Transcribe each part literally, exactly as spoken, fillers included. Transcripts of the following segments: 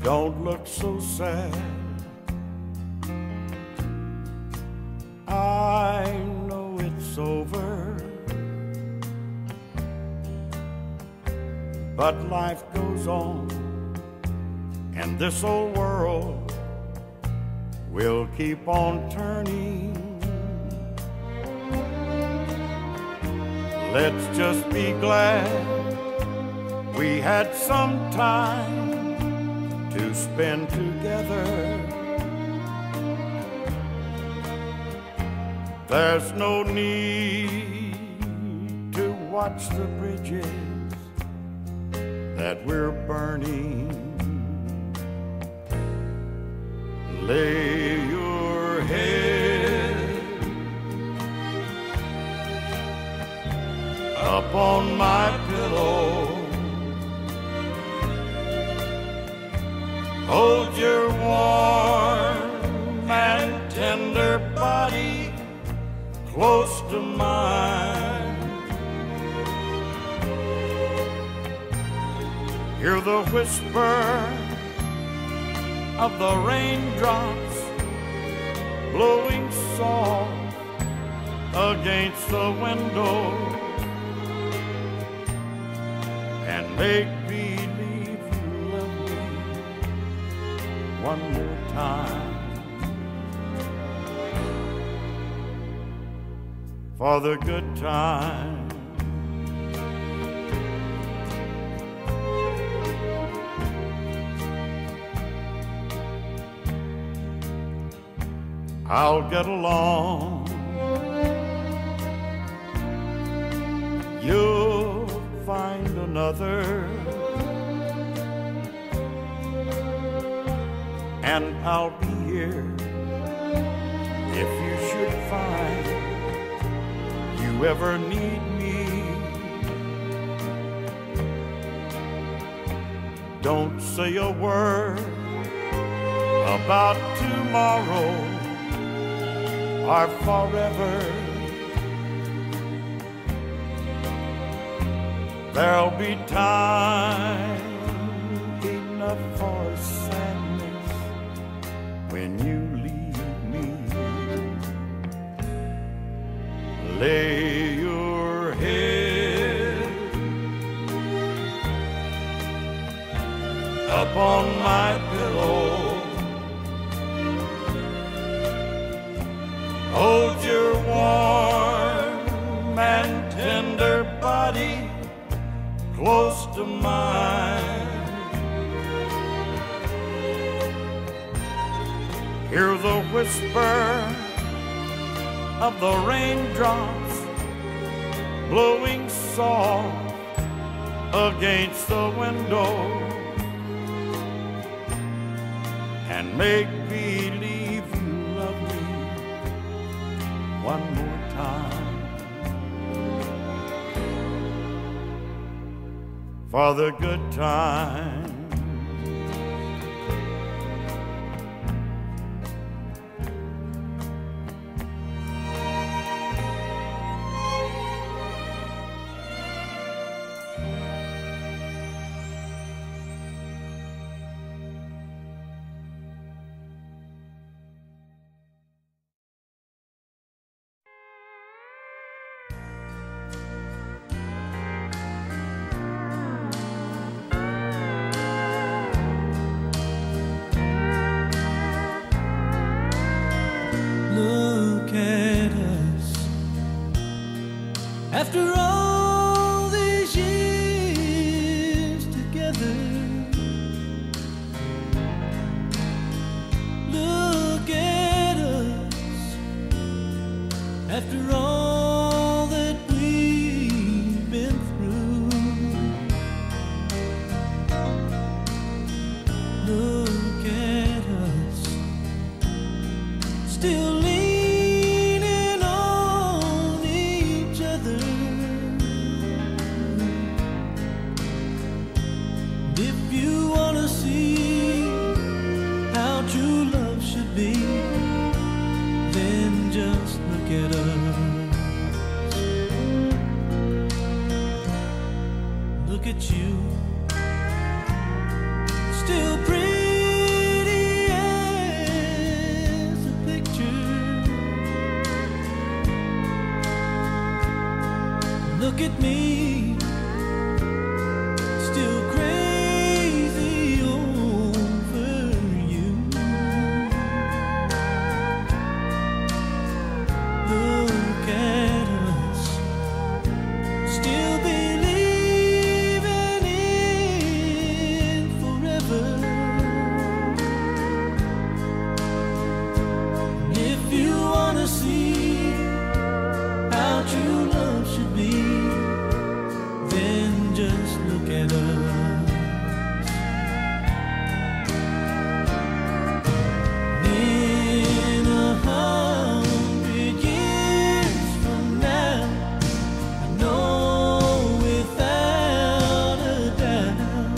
Don't look so sad. I know it's over, but life goes on, and this old world will keep on turning. Let's just be glad we had some time to spend together. There's no need to watch the bridges that we're burning. Lay your head up on my pillow. Hold your warm and tender body close to mine. Hear the whisper of the raindrops blowing soft against the window, and make believe you love me one more time. For the good time. I'll get along. You'll find another, and I'll be here if you should find you ever need me. Don't say a word about tomorrow or forever. There'll be time enough for sadness when you leave me. Lay your head up on my pillow. Hold your warm and tender body close to mine. Hear the whisper of the raindrops blowing soft against the window, and make believe you love me one more time. For the good time. After all these years together, look at us. After all that we've been through, look at us, still leaning on each other. If you want to see how true love should be, then just look at us. Look at you, still pretty look at me, still crazy over you. Look at us, still believing in forever. And if you wanna see how true love should be, then just look at us. In a hundred years from now, I know without a doubt,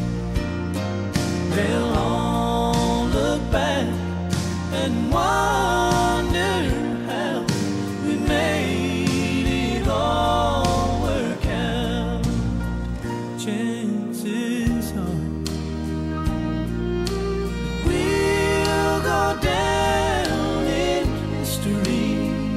they'll all look back and wonder how we made it all work out. Chances are we'll go down in history.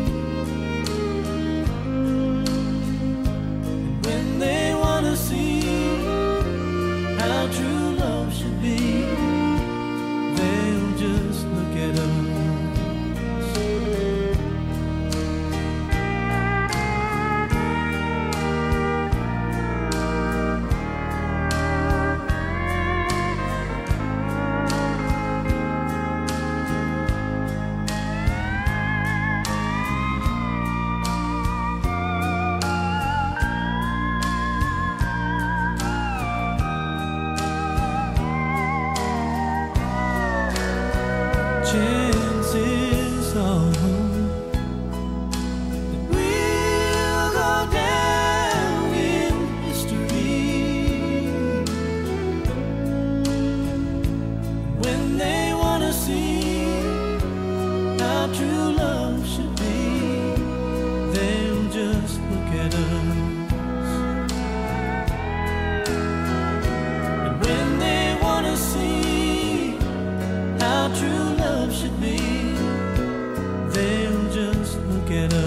And when they wanna see how true love should be, they'll just look at us. Chances are that we'll go down in history. When they wanna see how true love should be, they'll just look at us. And when they wanna see how true love should be, they'll just look at us.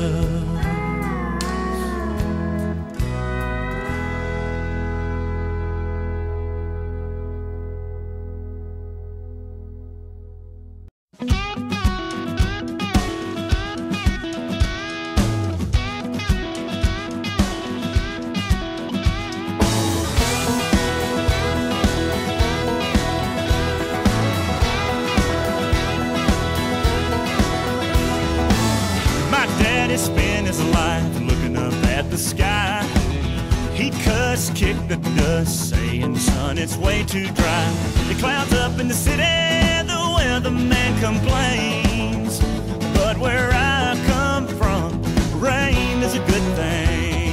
My daddy spent his life looking up at the sky. He cussed, kicked the dust, saying, son, it's way too dry. The clouds up in the city, the weatherman complains. But where I come from, rain is a good thing.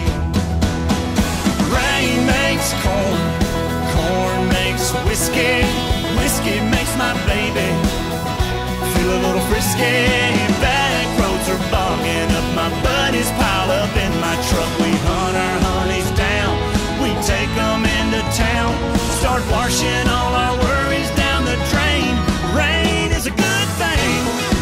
Rain makes corn, corn makes whiskey, whiskey makes my baby feel a little frisky. Back roads are bogging up, my buddies pile up in my truck. We hunt our honeys down, we take them into town, start washing all our worries down the drain. Rain is a good thing.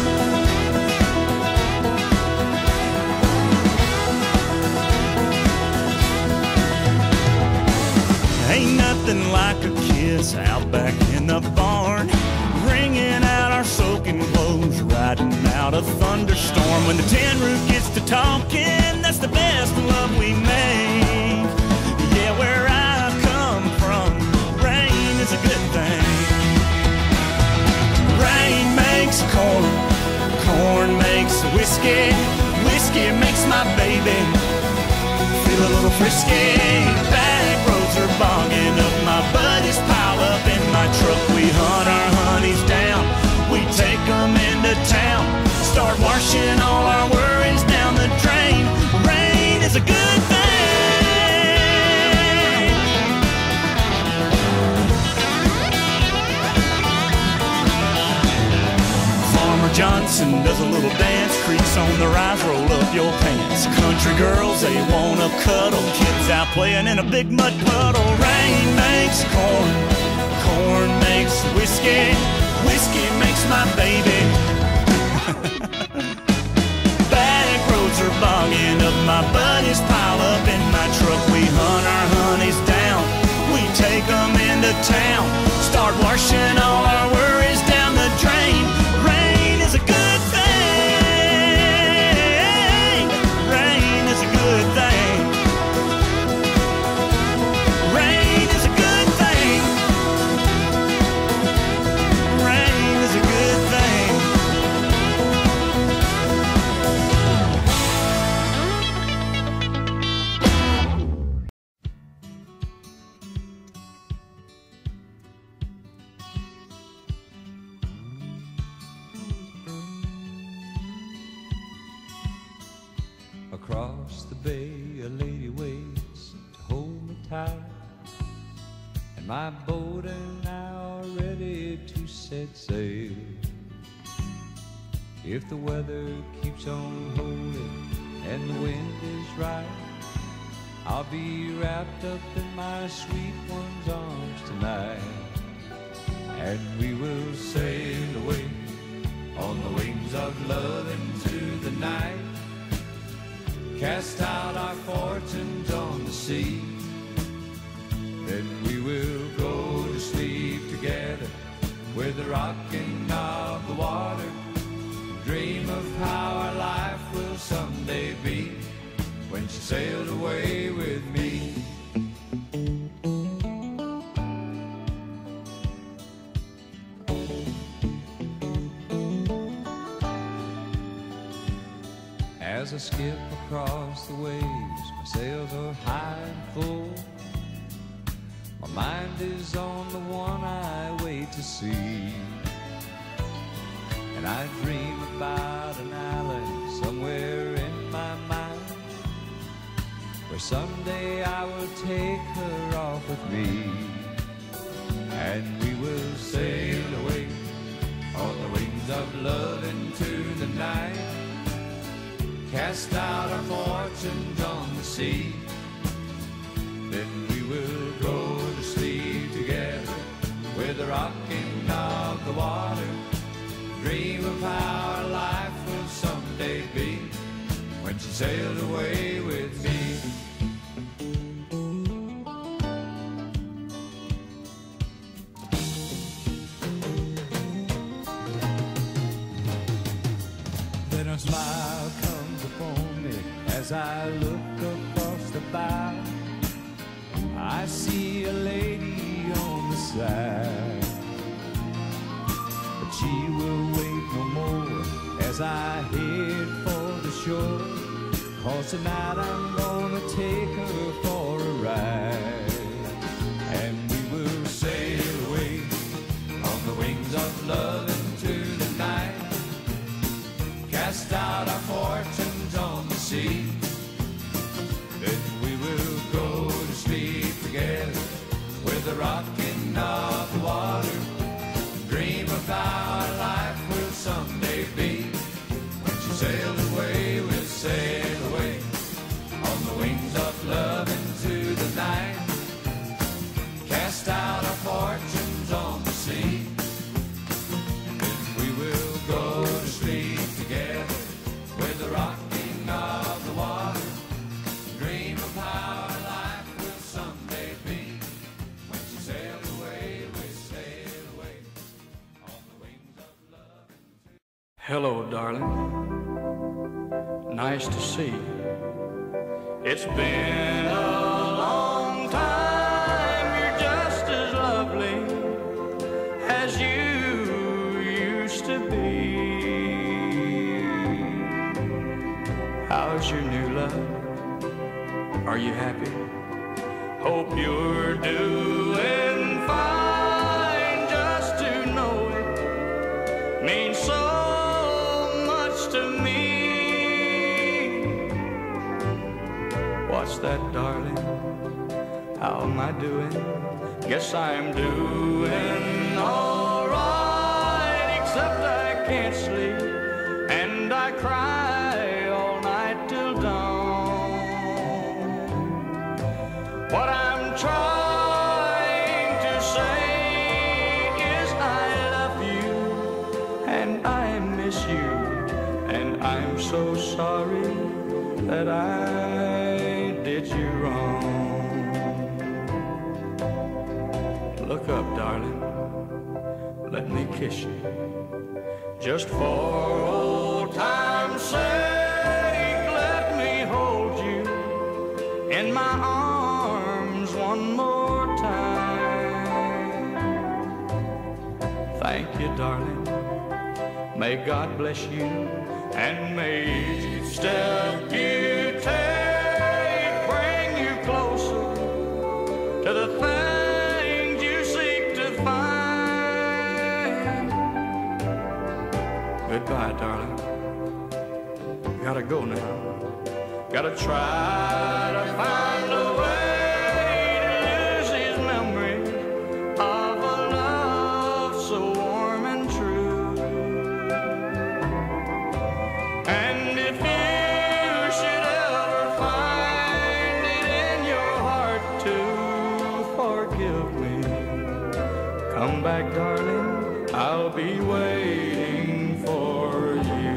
Ain't nothing like a kiss out back in the barn, wringing out our soaking clothes, riding out a thunderstorm. When the tin roof gets to talking, that's the best love we make. Yeah, where I come from, rain is a good thing. Rain makes corn, corn makes whiskey, whiskey makes my baby feel a little frisky. Back roads are bogging up, my buddies pile up in my truck. We hunt our honeys down, we take them into town, start washing all our worries down the drain. Rain is a good thing. Farmer Johnson does a little dance, creaks on the rise, roll up your pants. Country girls, they wanna cuddle, kids out playing in a big mud puddle. Rain makes corn, corn makes whiskey, whiskey makes my baby. Back roads are bogging up, my buddies pile up in my truck. town, start washing all our worries down the drain. Rain is a good thing. Rain is a good thing. Rain is a good thing. Rain is a good thing. Across the bay, a lady waits to hold me tight, and my boat and I are ready to set sail. If the weather keeps on holding and the wind is right, I'll be wrapped up in my sweet one's arms tonight, and we will sail away on the wings of love into the night. Cast out our fortunes on the sea, then we will go to sleep together with the rocking of the water. Dream of how our life will someday be when she sailed away with me. As I skip across the waves, my sails are high and full. My mind is on the one I wait to see, and I dream about an island somewhere in my mind, where someday I will take her off with me, and we will sail away on the wings of love into the night. Cast out our fortunes on the sea, then we will go to sleep together with the rocking of the water. Dream of how our life will someday be when she sailed away with me. Then a smile comes upon me as I look across the bow. I see a lady on the side, but she will wait no more as I head for the shore, 'cause tonight I'm gonna take her for a ride, and we will sail away on the wings of love into the night. Cast out our fortunes on the sea, then we will go to sleep together with the rocking of the water. Dream of how our life will someday be when she sailed away. We'll sail away on the wings of love into the night. Cast out our fortunes on the sea, then we will go to sleep together with the rocking of the water. Dream of how our life will someday be when she sailed away. We sail away on the wings of love. Hello, darling. Nice to see you. It's been a long time. You're just as lovely as you used to be. How's your new love? Are you happy? Hope you're doing fine. Just to know it means so much to me. What's that, darling? How am I doing? Guess I'm doing all right, except I can't sleep and I cry all night till dawn. What I'm trying to say is I love you and I miss you, and I'm so sorry that I did you wrong. Look up, darling. Let me kiss you. Just for old time's sake, let me hold you in my arms one more time. Thank you, darling. May God bless you, and may each step you take bring you closer to the things you seek to find. Goodbye, darling. Gotta go now. Gotta try to find a way to lose these memories of a love so warm and true. And if you should ever find it in your heart to forgive me, come back, darling, I'll be waiting for you.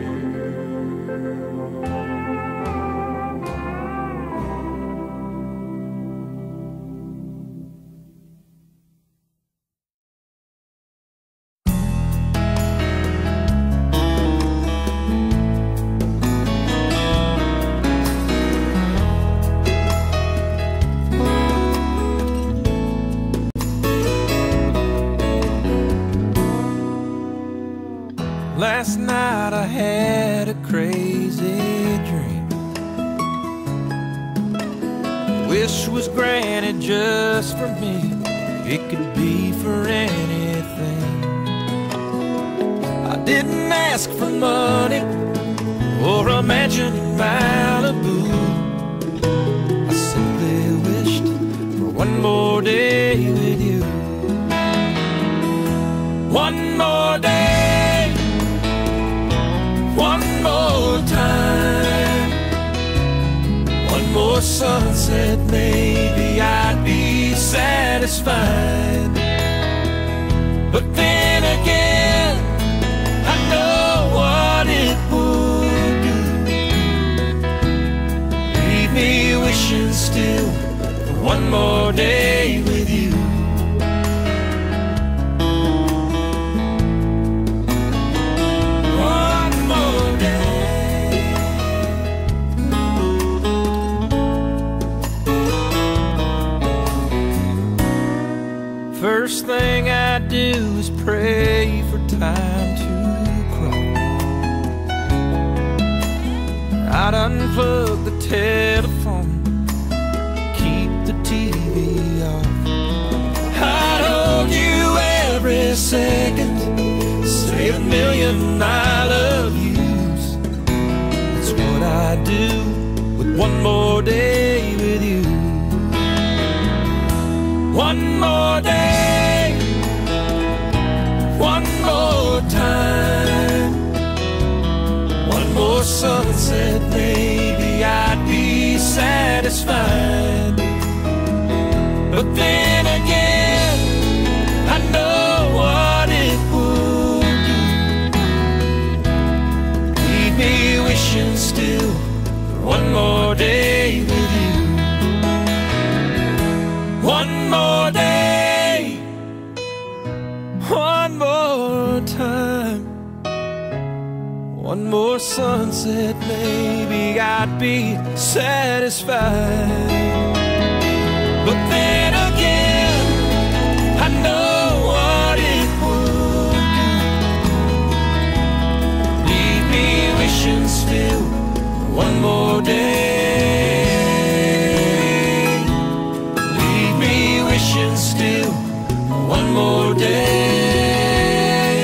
Last night I had a crazy dream. Wish was granted just for me. It could be for anything. I didn't ask for money or a mansion in Malibu. I simply wished for one more day with you. One more day, one more time, one more sunset, maybe I'd be satisfied. But then again, I know what it would do. Leave me wishing still for one more day with you. First thing I do is pray for time to crawl. I'd unplug the telephone, keep the T V off. I'd hold you every second, say a million I love yous. That's what I do with one more day with you. One more day, one more time, one more sunset, maybe I'd be satisfied. But then again, I know what it would do. Leave me wishing still for one more day with you. One more day, one more time, one more sunset, maybe I'd be satisfied. But then again, I know what it would do. Leave me wishing still for one more day. Wishing still one more day.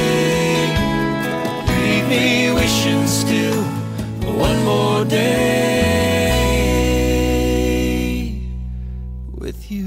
Leave me wishing still one more day with you.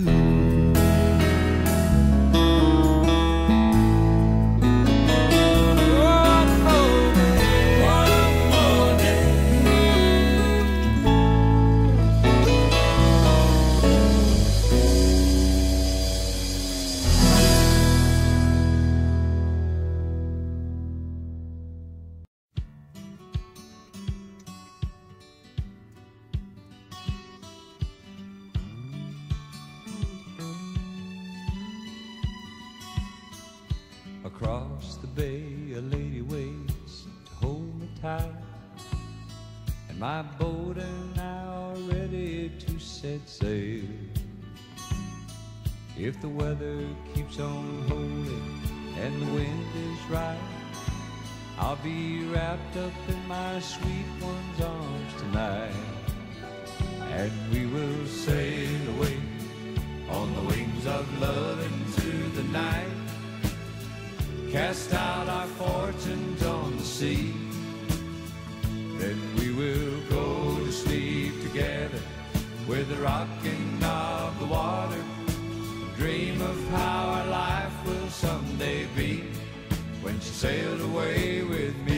across the bay, a lady waits to hold me tight, and my boat and I are ready to set sail. If the weather keeps on holding and the wind is right, I'll be wrapped up in my sweet one's arms tonight, and we will sail away on the wings of love into the night, cast out our fortunes on the sea. Then we will go to sleep together with the rocking of the water, dream of how our life will someday be when she sailed away with me.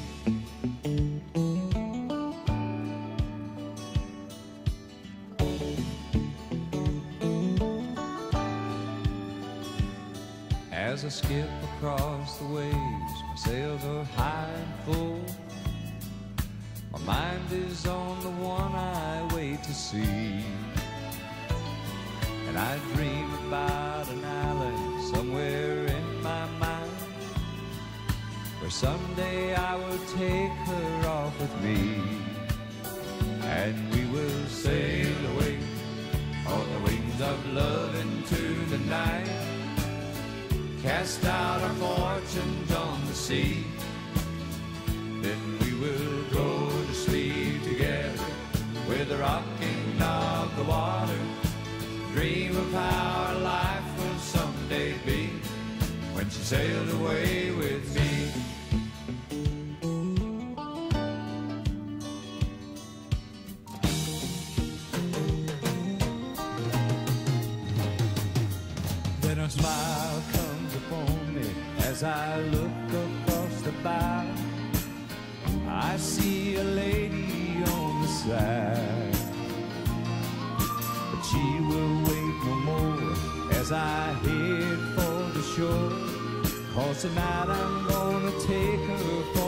As I skip across the waves, my sails are high and full. My mind is on the one I wait to see, and I dream about an island somewhere in my mind, where someday I will take her off with me, and we will sail away on the wings of love into the night, cast out our fortunes on the sea. Then we will go to sleep together with the rocking of the water, dream of how our life will someday be when she sailed away with me. Then a smile comes upon me as I look across the bow. I see a lady on the side, but she will wait no more as I head for the shore, 'cause tonight I'm gonna take her for